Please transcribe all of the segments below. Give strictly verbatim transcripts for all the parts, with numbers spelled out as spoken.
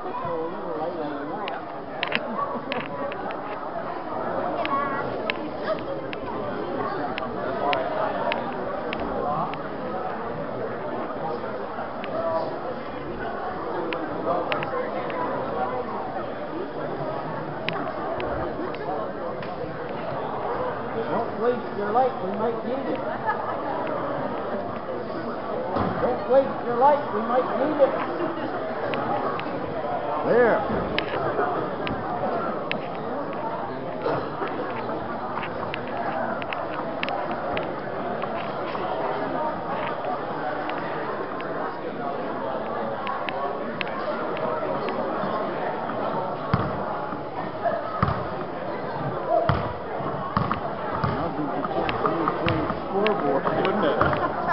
Don't waste your light, we might need it. Don't waste your light, we might need it. There. Wouldn't it?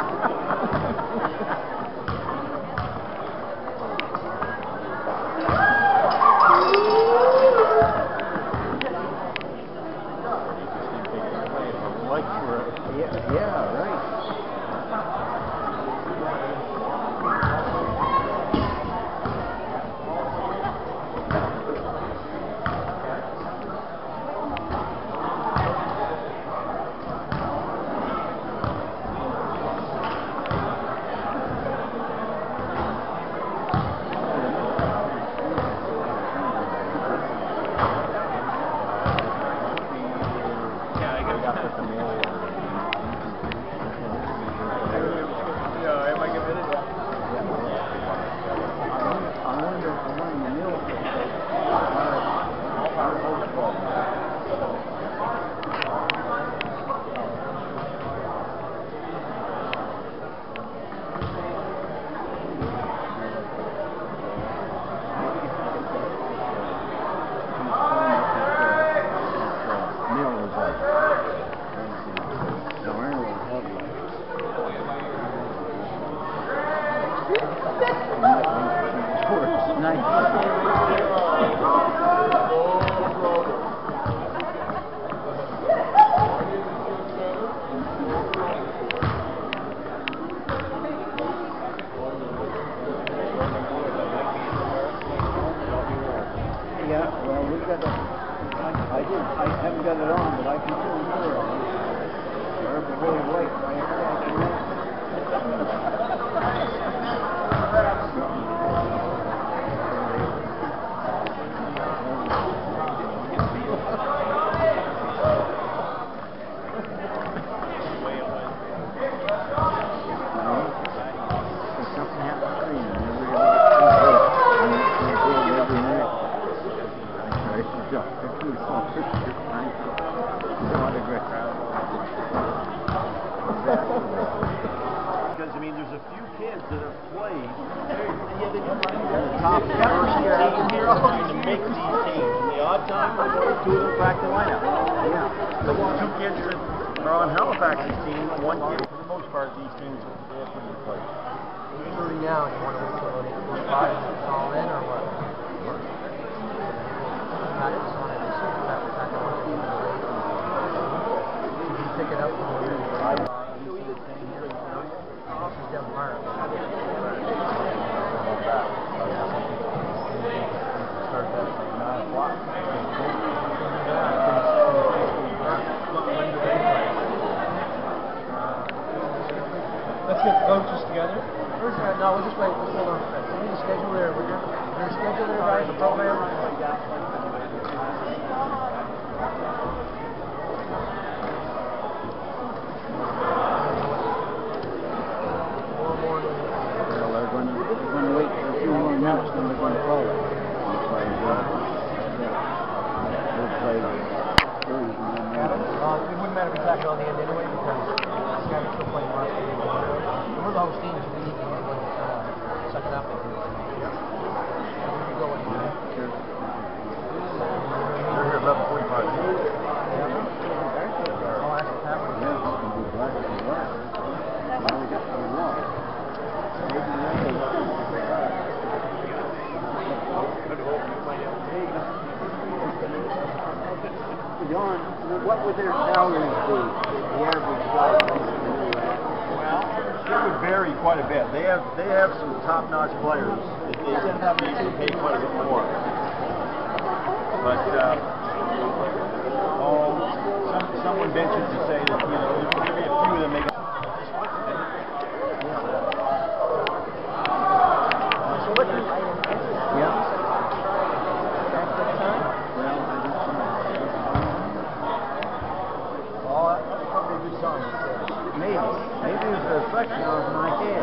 Yeah, yeah, right. Yeah, well, we got a, I, I did, I haven't got it on, but I can still hear it on. They're really white, right? Something happened to me, and every Because, I mean, there's a few kids that have played at the top of the first team here trying to make these teams. And the odd time, two of them crack the lineup. Yeah. The two kids that are on Halifax's team, one kid, for the most part, these teams are putting in place. eight thirty now, and you want to wait till eight forty-five and it's all in, or what? What? Practice on it this year. Practice on it this year. Did you pick it up from the year? She's down fire. Start that at nine o'clock. Let's get the coaches together. Where's that? No, we'll just wait. Let's hold on. We need to schedule there. We're going to schedule there, guys, the program. It wouldn't matter if we tack it on the end anyway, because this guy was still playing last game. We're the host team, so we need to uh, suck it up. Yep. So we could go with that. Sure. They're here about forty-five minutes. Yeah. I'll ask the Pat. Yeah, I'll be glad to do that. Now we got some more. John, what would their salaries be? The average guy? Well, it would vary quite a bit. They have they have some top-notch players that they ended up being paid quite a bit more. But uh, oh, some, someone ventured to say that, you know, there may be a few of them make it. Maybe. Maybe it was a reflection of my head.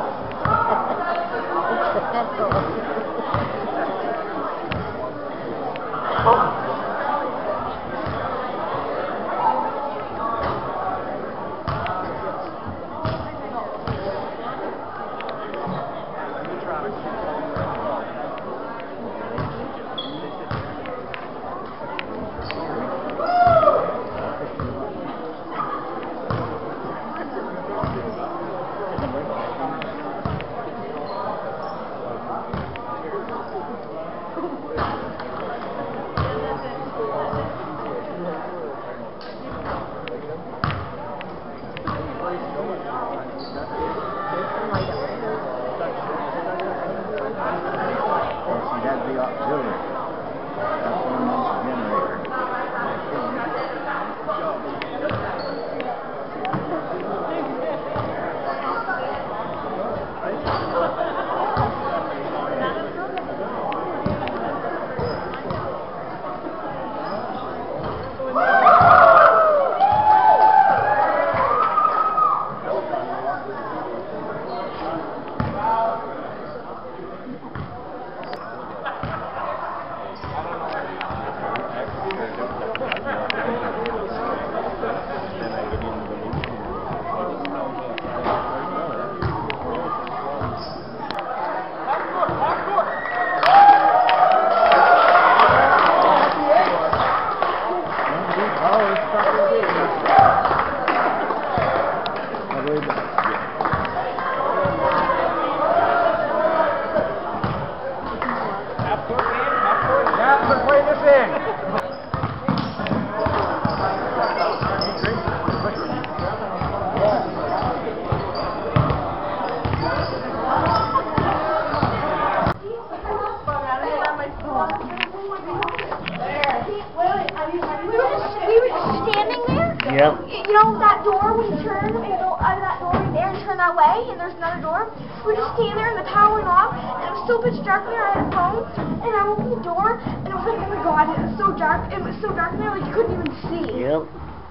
Yep. You know that door, when you turn, and you go out of that door right there and turn that way, and there's another door? We were just standing there, and the power went off, and it was so pitch dark in there. I had a phone, and I opened the door, and I was like, oh my god, it was so dark. It was so dark in there, like you couldn't even see. Yep.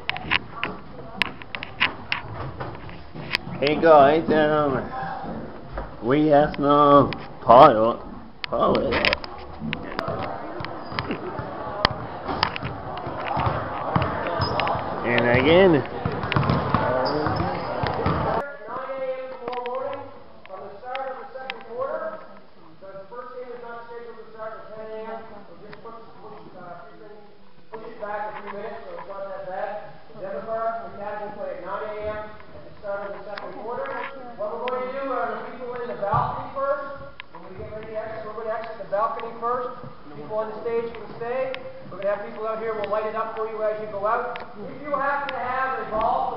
Hey guys, um, we have no pilot. Pilot. And again, nine A M tomorrow morning from the start of the second quarter. So the first game is not scheduled to start at ten A M We'll just push, push, uh, push it back a few minutes, so it's not that bad. The other part, the Cavs will play at nine A M at the start of the second quarter. What we're going to do are the people in the balcony first. When we get ready to exit, we're going to exit the balcony first. People on the stage can stay. We're going to have people out here. We'll light it up for you as you go out. If you happen to have a ball